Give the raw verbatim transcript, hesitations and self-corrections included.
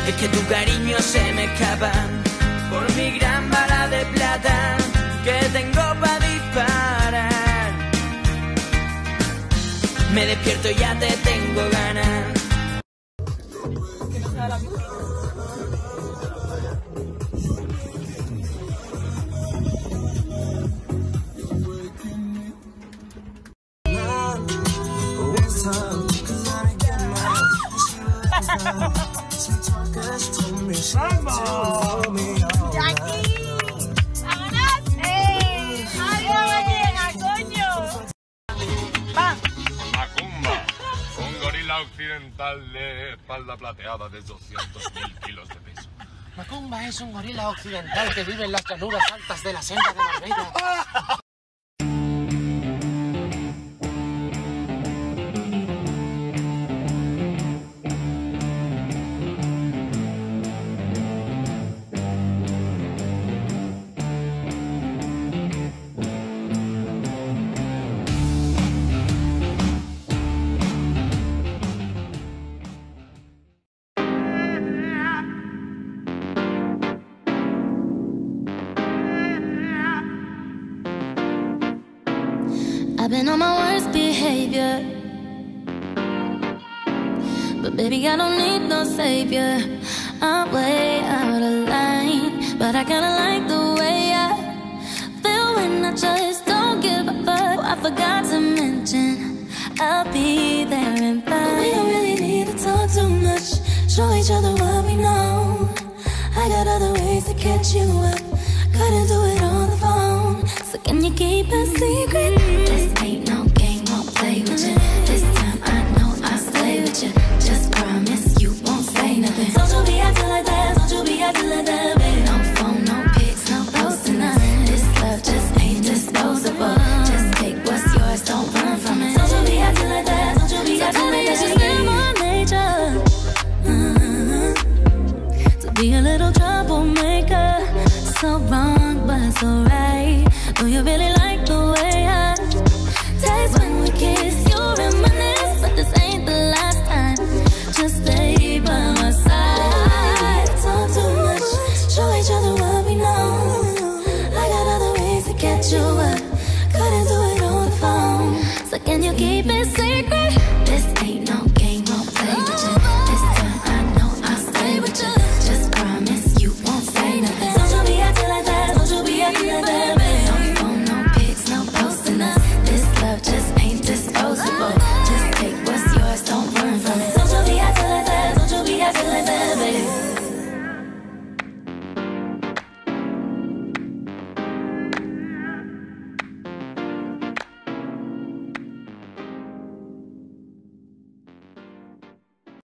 Es que tu cariño se me escapa por mi gran bala de plata que tengo para disparar. Me despierto y ya te tengo ganas. ¡Vamos! ¡Jackie! ¡Vámonos! ¡Eh! ¡Adiós, gallega, coño! ¡Va! Macumba, un gorila occidental de espalda plateada de doscientos mil kilos de peso. Macumba es un gorila occidental que vive en las llanuras altas de la selva de Marbella. I've been on my worst behavior, but baby, I don't need no savior. I'm way out of line, but I kinda like the way I feel when I just don't give a fuck. I forgot to mention I'll be there in five. We don't really need to talk too much, show each other what we know. I got other ways to catch you up, couldn't do it on the phone. So can you keep a secret? This ain't no game, won't play with you. This time I know I'll stay with you. Just promise you won't say nothing. Don't you be acting like that, don't you be acting like that, baby. No phone, no pics, no posting us. This love just ain't disposable. Just take what's yours, don't run from it. Don't you be acting like that, don't you be acting like that. It's just in my nature uh-huh. to be a little troublemaker. So wrong, but so right. Do you really like